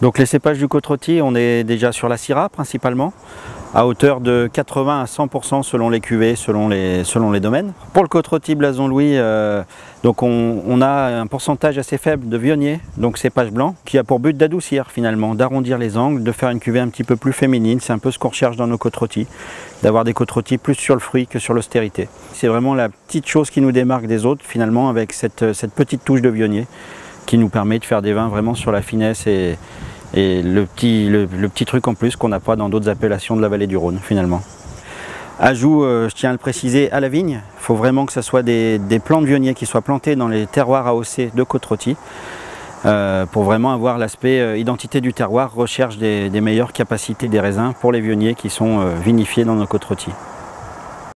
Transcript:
Donc les cépages du Côte-Rôtie, on est déjà sur la Syrah principalement, à hauteur de 80 à 100% selon les cuvées, selon les domaines. Pour le Côte-Rôtie Blason Louis, donc on a un pourcentage assez faible de Viognier, donc cépage blanc, qui a pour but d'adoucir finalement, d'arrondir les angles, de faire une cuvée un petit peu plus féminine. C'est un peu ce qu'on recherche dans nos Côte-Rôties, d'avoir des Côte-Rôties plus sur le fruit que sur l'austérité. C'est vraiment la petite chose qui nous démarque des autres finalement, avec cette petite touche de Viognier qui nous permet de faire des vins vraiment sur la finesse et le petit truc en plus qu'on n'a pas dans d'autres appellations de la vallée du Rhône finalement. Ajout, je tiens à le préciser, à la vigne, il faut vraiment que ce soit des plants de Viognier qui soient plantés dans les terroirs AOC de Côte-Rôtie pour vraiment avoir l'aspect identité du terroir, recherche des meilleures capacités des raisins pour les Viogniers qui sont vinifiés dans nos Côte-Rôties.